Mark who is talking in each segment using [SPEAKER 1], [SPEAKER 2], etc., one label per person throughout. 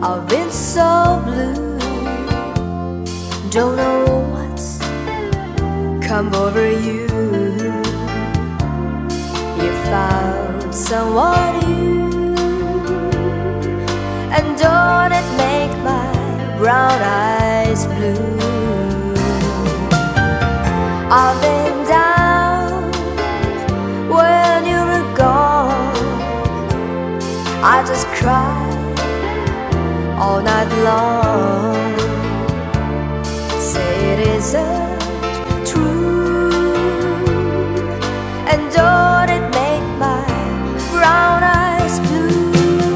[SPEAKER 1] I've been so blue, don't know what's come over you. You found someone new, and don't it make my brown eyes blue? I've been down when you were gone. I just cried all night long. Say it isn't true, and don't it make my brown eyes blue?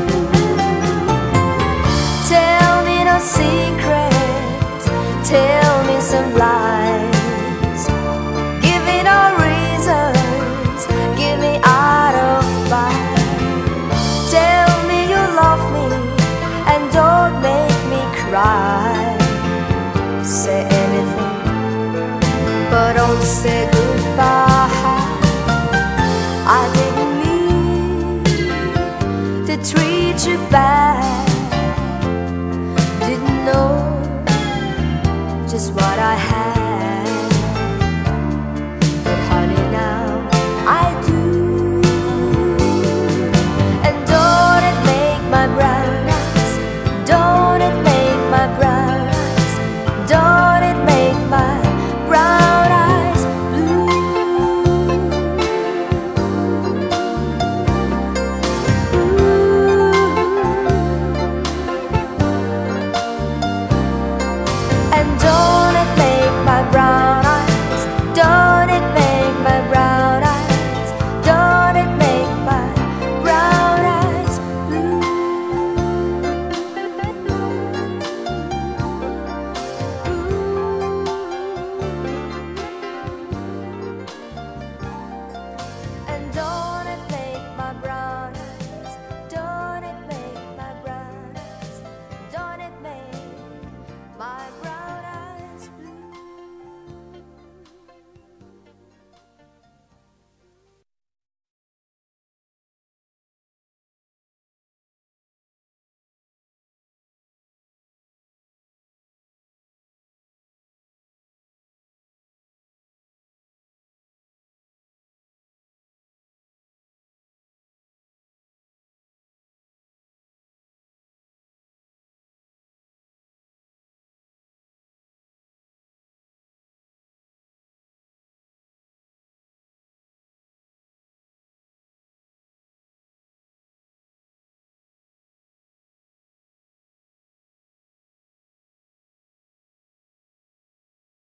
[SPEAKER 1] Tell me no secrets, tell me some lies, give me no reasons, give me out of mind. Tell me you love me and don't make me cry. Say anything, but don't say goodbye. I didn't mean to treat you bad, didn't know just what I had.